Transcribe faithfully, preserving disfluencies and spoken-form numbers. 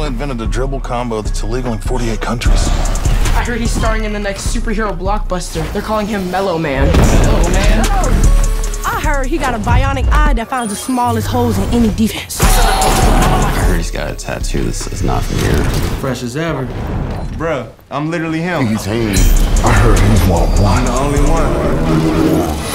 invented a dribble combo that's illegal in forty-eight countries. I heard he's starring in the next superhero blockbuster. They're calling him Mellow Man. Mellow Man? I heard he got a bionic eye that finds the smallest holes in any defense. I heard he's got a tattoo that says not from here. Fresh as ever. Bruh, I'm literally him. He's him. I heard he's one. I'm the only one.